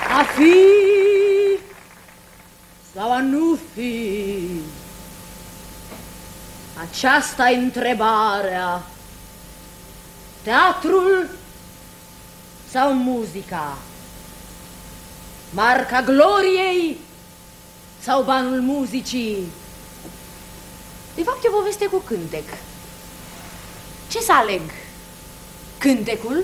A fi sau a nu fi? Aceasta e întrebarea. Teatrul sau muzica? Marca gloriei sau banul muzicii? De fapt, e o poveste cu cântec. Ce să aleg? Cântecul?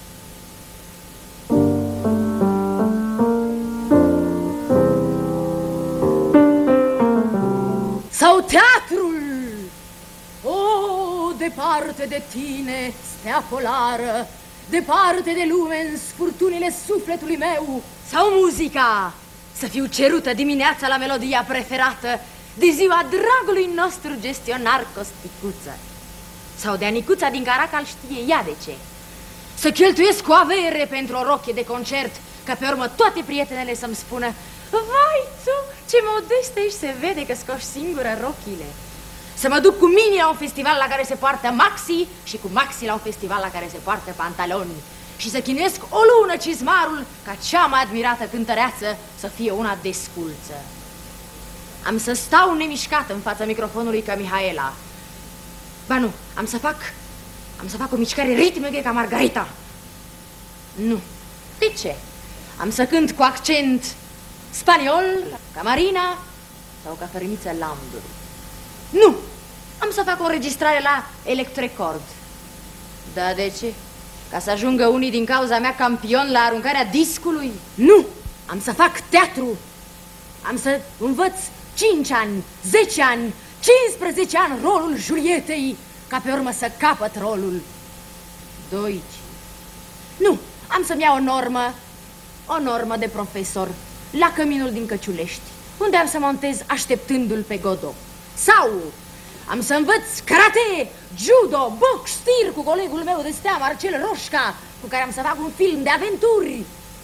Sau teatrul? O, departe de tine, stea polară, departe de lume, în furtunile sufletului meu. Sau muzica? Să fiu cerută dimineața la melodia preferată de ziua dragului nostru gestionar Costicuță. Sau de Anicuța din Caracal, știe ea de ce. Să cheltuiesc cu avere pentru o rochie de concert, ca pe urmă toate prietenele să-mi spună: vai tu, ce modestă ești, se vede că scoși singură rochile. Să mă duc cu mini la un festival la care se poartă maxi și cu maxi la un festival la care se poartă pantaloni. Și să chinuiesc o lună cizmarul ca cea mai admirată cântăreață să fie una desculță. Am să stau nemișcată în fața microfonului ca Mihaela. Ba nu, am să fac o mișcare ritmică ca Margarita. Nu. De ce? Am să cânt cu accent spaniol ca Marina sau ca Fărâmiță Landuri. Nu. Am să fac o înregistrare la Electrecord. Da, de ce? Ca să ajungă unii din cauza mea campion la aruncarea discului? Nu. Am să fac teatru. Am să învăț 5 ani, 10 ani, 15 ani rolul Julietei, ca pe urmă să capăt rolul Doici. Nu, am să-mi iau o normă de profesor la Căminul din Căciulești, unde am să montez Așteptându-l pe Godot. Sau am să învăț karate, judo, box, tir cu colegul meu de stea, Marcel Roșca, cu care am să fac un film de aventuri.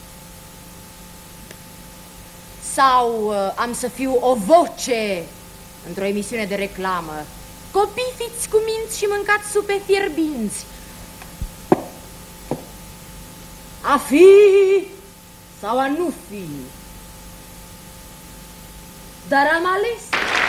Sau am să fiu o voce într-o emisiune de reclamă. Copii, fiți cuminți și mâncați supe fierbinți. A fi sau a nu fi? Dar am ales.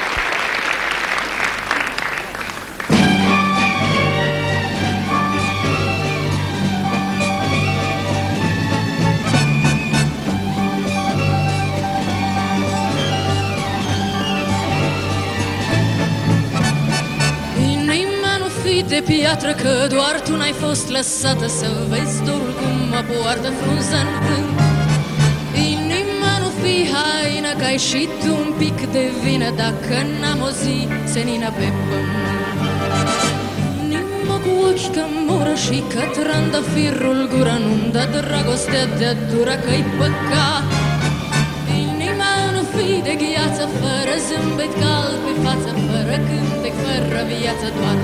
De piatră, că doar tu n-ai fost lăsată să vezi dorul cum mă poartă frunză în câmp. Inima nu fi haină, că ai și tu un pic de vină, dacă n-am o zi senină pe pământ. Inima cu ochi ca moră și ca trandafirul gura, nu-mi dă dragostea de-a dura, că-i păcat. Inima nu fi de gheață, fără zâmbet cald pe față, fără cântec, fără viață, doar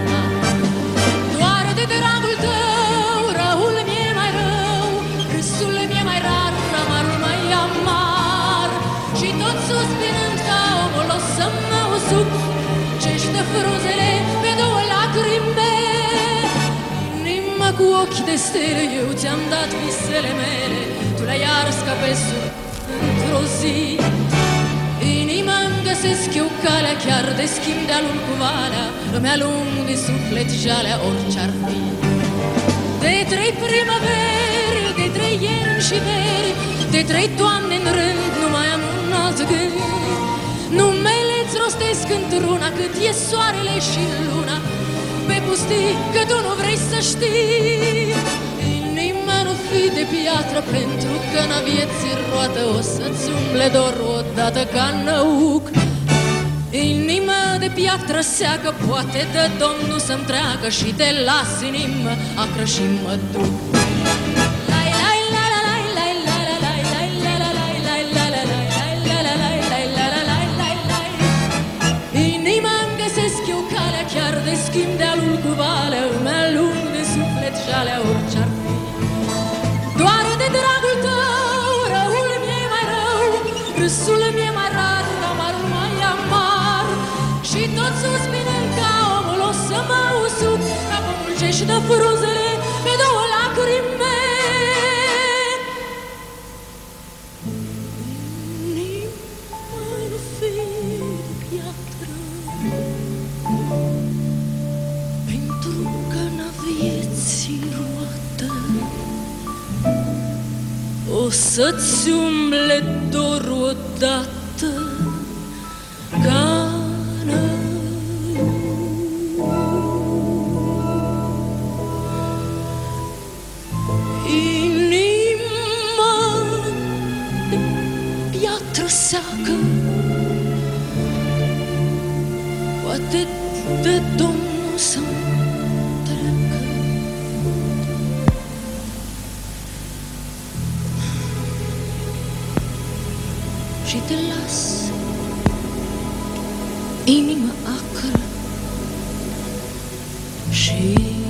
de dragul tău, răul mi-e mai rău, râsul mi-e mai rar, amarul mai amar. Și tot suspinând ca omul o să mă usuc, ce-și dă frunzele pe două lacrime. Inima cu ochi de stele, eu ți-am dat visele mele, tu le-ai ars ca pe sur într-o zi. Inima-mi găsesc eu calea, chiar de schimb de-a lung cu valea, îmi alung din suflet jalea, orice-ar fi. De 3 primăveri, de 3 ierni și veri, de 3 toamne în rând, nu mai am un alt gând. Numele-ți rostesc într-una, cât e soarele și luna, pe pustii, că tu nu vrei să știi. Inima nu fi de piatră, pentru că n-a vieții roată, o să-ți umble dorul odată ca năuc. Inima de piatră seacă, poate de Domnul să-mi treacă, și te las inimă acră și mă duc. Inima-mi găsesc eu calea, chiar de schimb de-a lung cu valea, îmi alung de suflet jalea, orice-ar fi. Doar de dragul tău, răul mi-e mai rău, râsul mi-e mai rar, amarul mai amar. Și tot suspinând ca omul o să mă usuc, ca pomul ce-și dă frunzele pe două lacrime. o să-ți umble dorul odată ca inima de piatră seacă, poate de Domnul să-mi treacă. Și te las, inimă acră și